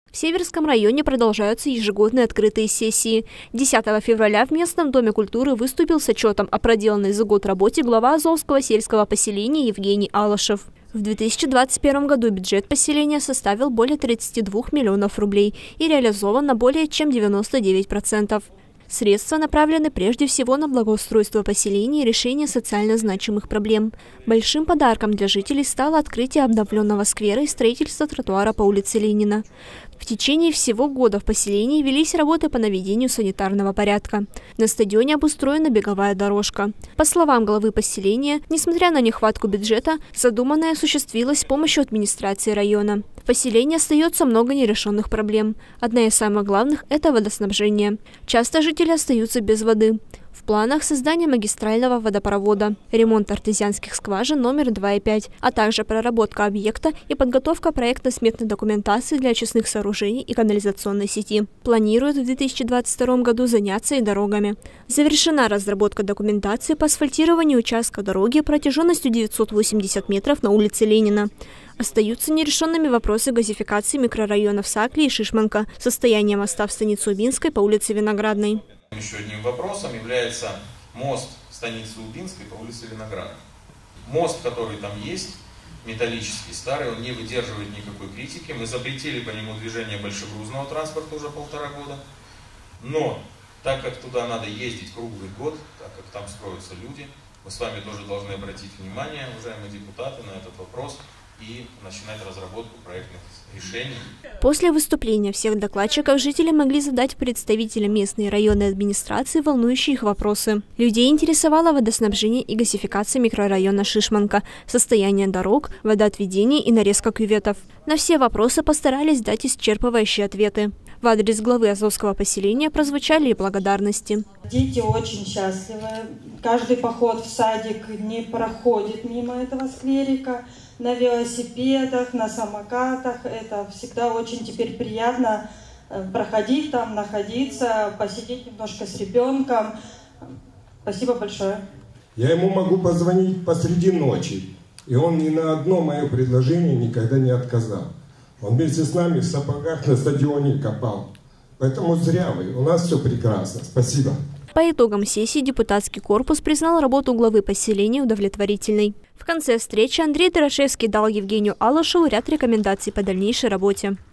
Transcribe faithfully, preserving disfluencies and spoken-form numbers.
В Северском районе продолжаются ежегодные открытые сессии. десятого февраля в местном доме культуры выступил с отчетом о проделанной за год работе глава Азовского сельского поселения Евгений Алашев. В две тысячи двадцать первом году бюджет поселения составил более тридцати двух миллионов рублей и реализован на более чем девяносто девять процентов. Средства направлены прежде всего на благоустройство поселения и решение социально значимых проблем. Большим подарком для жителей стало открытие обновленного сквера и строительство тротуара по улице Ленина. В течение всего года в поселении велись работы по наведению санитарного порядка. На стадионе обустроена беговая дорожка. По словам главы поселения, несмотря на нехватку бюджета, задуманное осуществилось с помощью администрации района. В поселении остается много нерешенных проблем. Одна из самых главных – это водоснабжение. Часто жители остаются без воды. В планах создание магистрального водопровода, ремонт артезианских скважин номер два и пять, а также проработка объекта и подготовка проектно-сметной документации для очистных сооружений и канализационной сети. Планируют в две тысячи двадцать втором году заняться и дорогами. Завершена разработка документации по асфальтированию участка дороги протяженностью девятьсот восемьдесят метров на улице Ленина. Остаются нерешенными вопросы газификации микрорайонов Сакли и Шишманка, состояние моста в станице Убинской по улице Виноградной. Еще одним вопросом является мост станицы Убинской по улице Виноградной. Мост, который там есть, металлический, старый, он не выдерживает никакой критики. Мы запретили по нему движение большегрузного транспорта уже полтора года. Но так как туда надо ездить круглый год, так как там строятся люди, мы с вами тоже должны обратить внимание, уважаемые депутаты, на этот вопрос и начинать разработку проектных решений. После выступления всех докладчиков жители могли задать представителям местной и районной администрации волнующие их вопросы. Людей интересовало водоснабжение и газификация микрорайона Шишманка, состояние дорог, водоотведение и нарезка кюветов. На все вопросы постарались дать исчерпывающие ответы. В адрес главы Азовского поселения прозвучали и благодарности. Дети очень счастливы. Каждый поход в садик не проходит мимо этого скверика. На велосипедах, на самокатах. Это всегда очень теперь приятно проходить там, находиться, посидеть немножко с ребенком. Спасибо большое. Я ему могу позвонить посреди ночи, и он ни на одно мое предложение никогда не отказал. Он вместе с нами в сапогах на стадионе копал. Поэтому зря вы, у нас все прекрасно. Спасибо. По итогам сессии депутатский корпус признал работу главы поселения удовлетворительной. В конце встречи Андрей Дорошевский дал Евгению Алашеву ряд рекомендаций по дальнейшей работе.